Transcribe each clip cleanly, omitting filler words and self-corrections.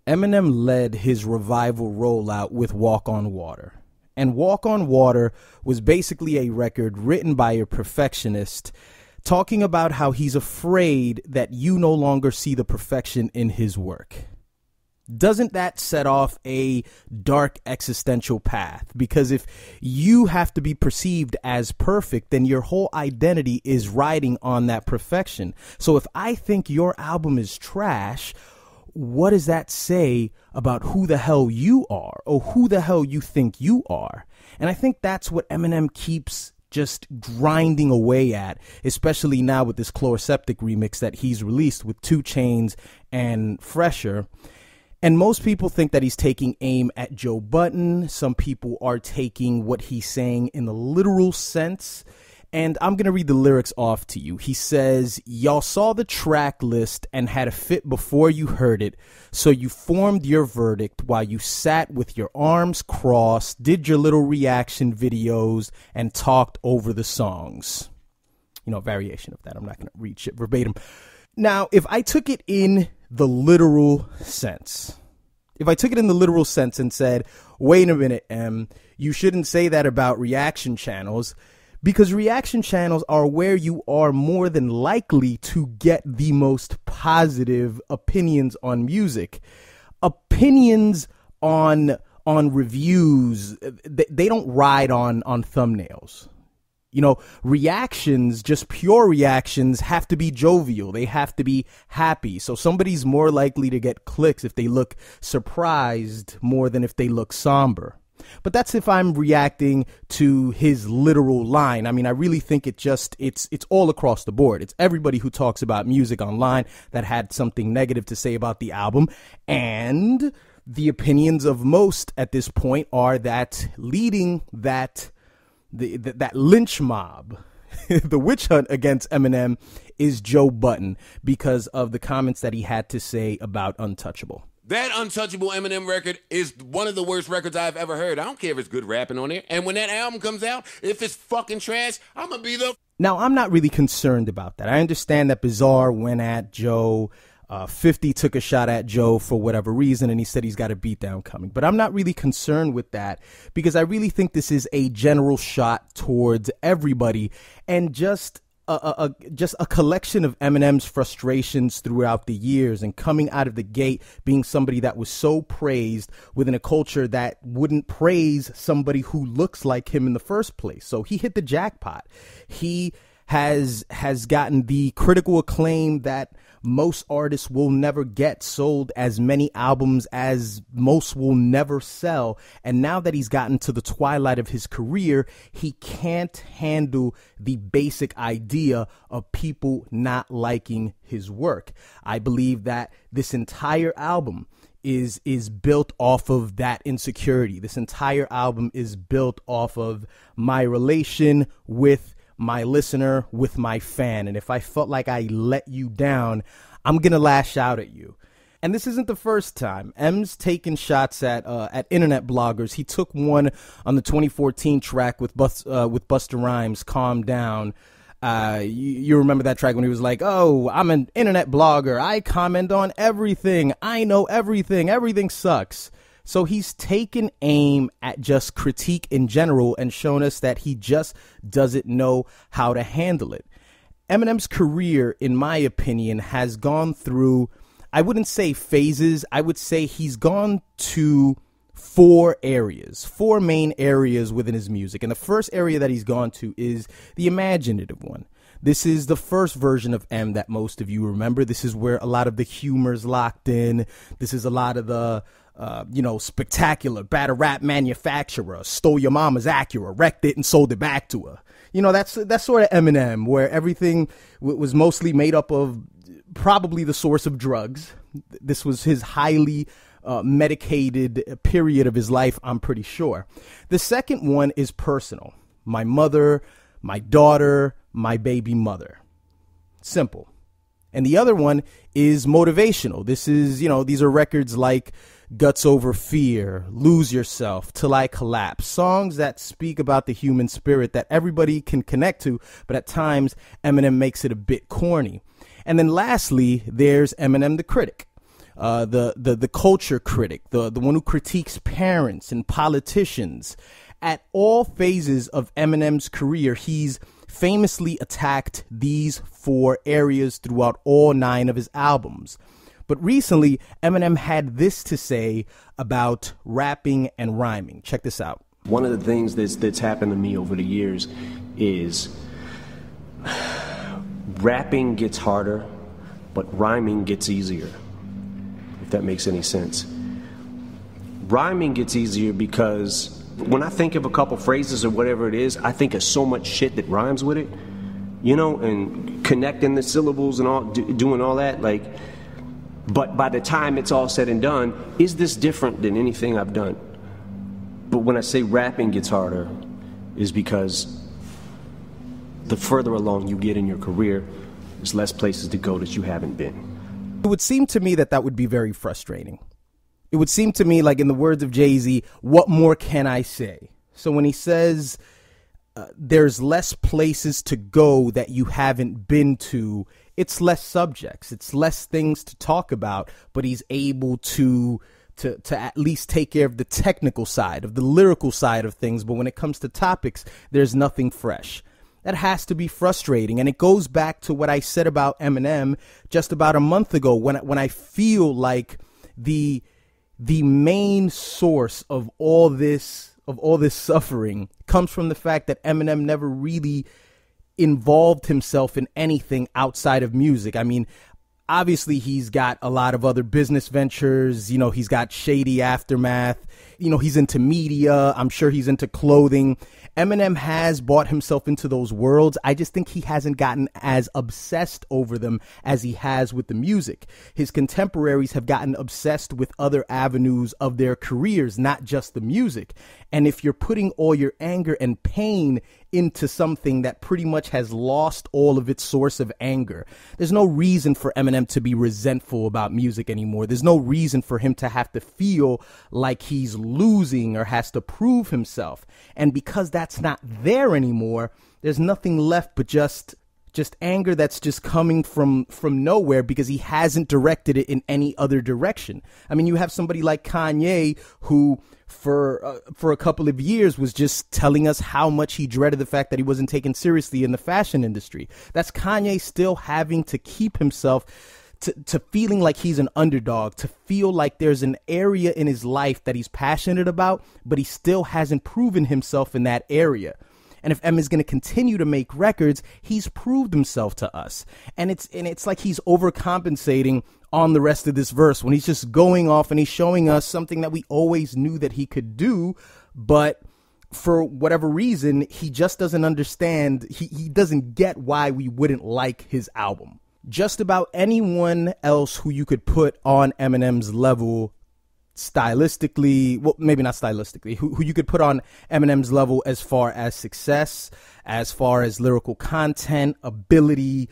Eminem led his revival rollout with Walk on Water. And Walk on Water was basically a record written by a perfectionist talking about how he's afraid that you no longer see the perfection in his work. Doesn't that set off a dark existential path? Because if you have to be perceived as perfect, then your whole identity is riding on that perfection. So if I think your album is trash, what does that say about who the hell you are or who the hell you think you are? And I think that's what Eminem keeps just grinding away at, especially now with this Chloraseptic remix that he's released with 2 Chainz and Fresher. And most people think that he's taking aim at Joe Budden. Some people are taking what he's saying in the literal sense. And I'm going to read the lyrics off to you. He says, y'all saw the track list and had a fit before you heard it. So you formed your verdict while you sat with your arms crossed, did your little reaction videos, and talked over the songs. You know, variation of that. I'm not going to read shit verbatim. Now, if I took it in the literal sense, and said, wait a minute, Em, you shouldn't say that about reaction channels, because reaction channels are where you are more than likely to get the most positive opinions on music. Opinions on reviews, they don't ride on thumbnails. You know, reactions, just pure reactions, have to be jovial. They have to be happy. So somebody's more likely to get clicks if they look surprised more than if they look somber. But that's if I'm reacting to his literal line. I mean, I really think it's all across the board. It's everybody who talks about music online that had something negative to say about the album. And the opinions of most at this point are that leading that lynch mob, the witch hunt against Eminem, is Joe Budden because of the comments that he had to say about Untouchable. That Untouchable Eminem record is one of the worst records I've ever heard. I don't care if it's good rapping on there. And when that album comes out, if it's fucking trash, I'm going to be the... Now, I'm not really concerned about that. I understand that Bizarre went at Joe. 50 took a shot at Joe for whatever reason, and he said he's got a beatdown coming. But I'm not really concerned with that because I really think this is a general shot towards everybody and just a collection of Eminem's frustrations throughout the years and coming out of the gate being somebody that was so praised within a culture that wouldn't praise somebody who looks like him in the first place. So he hit the jackpot. He has gotten the critical acclaim that most artists will never get, sold as many albums as most will never sell. And now that he's gotten to the twilight of his career, he can't handle the basic idea of people not liking his work. I believe that this entire album is built off of that insecurity. This entire album is built off of my relation with my listener, with my fan. And if I felt like I let you down, I'm going to lash out at you. And this isn't the first time. M's taken shots at internet bloggers. He took one on the 2014 track with Busta Rhymes, Calm Down. You remember that track when he was like, oh, I'm an internet blogger. I comment on everything. I know everything. Everything sucks. So he's taken aim at just critique in general and shown us that he just doesn't know how to handle it. Eminem's career, in my opinion, has gone through, I wouldn't say phases. I would say he's gone to four main areas within his music. And the first area that he's gone to is the imaginative one. This is the first version of M that most of you remember. This is where a lot of the humor's locked in. This is a lot of the spectacular, battle rap manufacturer, stole your mama's Acura, wrecked it and sold it back to her. You know, that's sort of Eminem, where everything was mostly made up of probably the source of drugs. This was his highly medicated period of his life, I'm pretty sure. The second one is personal. My mother, my daughter, my baby mother. Simple. And the other one is motivational. This is, these are records like Guts Over Fear, Lose Yourself, Till I Collapse, songs that speak about the human spirit that everybody can connect to, but at times Eminem makes it a bit corny. And then lastly, there's Eminem the Critic. the culture critic, the one who critiques parents and politicians. At all phases of Eminem's career, he's famously attacked these 4 areas throughout all 9 of his albums. But recently, Eminem had this to say about rapping and rhyming. Check this out. One of the things that's happened to me over the years is rapping gets harder, but rhyming gets easier, if that makes any sense. Rhyming gets easier because when I think of a couple phrases or whatever it is, I think of so much shit that rhymes with it, you know, and connecting the syllables and all, doing all that, like, but by the time it's all said and done, is this different than anything I've done? But when I say rapping gets harder, is because the further along you get in your career, there's less places to go that you haven't been. It would seem to me that would be very frustrating. It would seem to me, like in the words of Jay-Z, what more can I say? So when he says there's less places to go that you haven't been to, it's less subjects, it's less things to talk about, but he's able to at least take care of the technical side, of the lyrical side of things. But when it comes to topics, there's nothing fresh. That has to be frustrating. And it goes back to what I said about Eminem just about a month ago, when I feel like the main source of all this suffering comes from the fact that Eminem never really involved himself in anything outside of music. I mean, obviously he's got a lot of other business ventures, you know, he's got Shady Aftermath, you know, he's into media, I'm sure he's into clothing. Eminem has bought himself into those worlds. I just think he hasn't gotten as obsessed over them as he has with the music. His contemporaries have gotten obsessed with other avenues of their careers, not just the music. And if you're putting all your anger and pain into something that pretty much has lost all of its source of anger, there's no reason for Eminem to be resentful about music anymore. There's no reason for him to have to feel like he's losing or has to prove himself. And because that's not there anymore, there's nothing left but just anger that's just coming from nowhere, because he hasn't directed it in any other direction. I mean, you have somebody like Kanye who for a couple of years was just telling us how much he dreaded the fact that he wasn't taken seriously in the fashion industry. That's Kanye still having to keep himself to feeling like he's an underdog, to feel like there's an area in his life that he's passionate about, but he still hasn't proven himself in that area. And if Eminem's going to continue to make records, he's proved himself to us. And it's like he's overcompensating on the rest of this verse when he's just going off and he's showing us something that we always knew that he could do, but for whatever reason, he just doesn't understand. He doesn't get why we wouldn't like his album. Just about anyone else who you could put on Eminem's level stylistically, well, maybe not stylistically, who you could put on Eminem's level as far as success, as far as lyrical content, ability,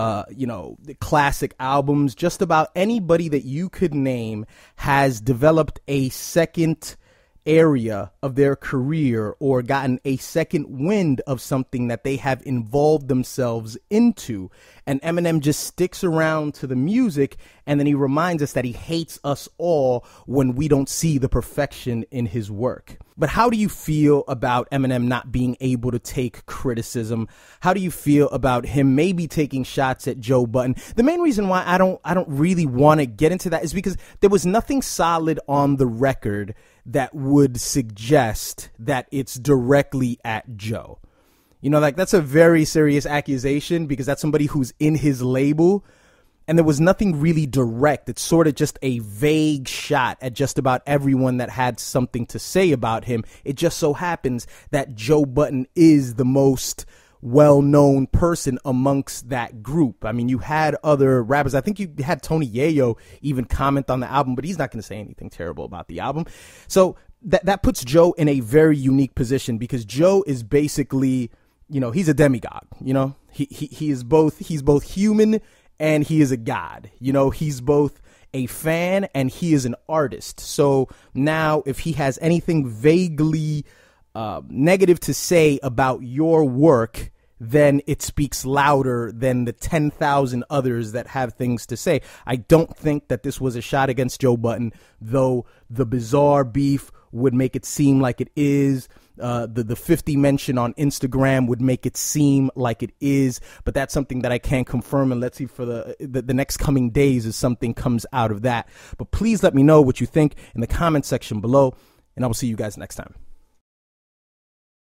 the classic albums, just about anybody that you could name has developed a second area of their career or gotten a second wind of something that they have involved themselves into. And Eminem just sticks around to the music, and then he reminds us that he hates us all when we don't see the perfection in his work. But how do you feel about Eminem not being able to take criticism? How do you feel about him maybe taking shots at Joe Budden? The main reason why I don't really want to get into that is because there was nothing solid on the record that would suggest that it's directly at Joe. You know, like, that's a very serious accusation because that's somebody who's in his label, and there was nothing really direct. It's sort of just a vague shot at just about everyone that had something to say about him. It just so happens that Joe Budden is the most well-known person amongst that group. I mean, you had other rappers. I think you had Tony Yayo even comment on the album, but he's not going to say anything terrible about the album. So that puts Joe in a very unique position because Joe is basically, you know, he's a demigod. You know, he's both human and he is a god. You know, he's both a fan and he is an artist. So now if he has anything vaguely negative to say about your work, then it speaks louder than the 10,000 others that have things to say. I don't think that this was a shot against Joe Budden, though the bizarre beef would make it seem like it is. The 50 mention on Instagram would make it seem like it is, but that's something that I can't confirm, and let's see for the next coming days as something comes out of that. But please let me know what you think in the comment section below, and I will see you guys next time.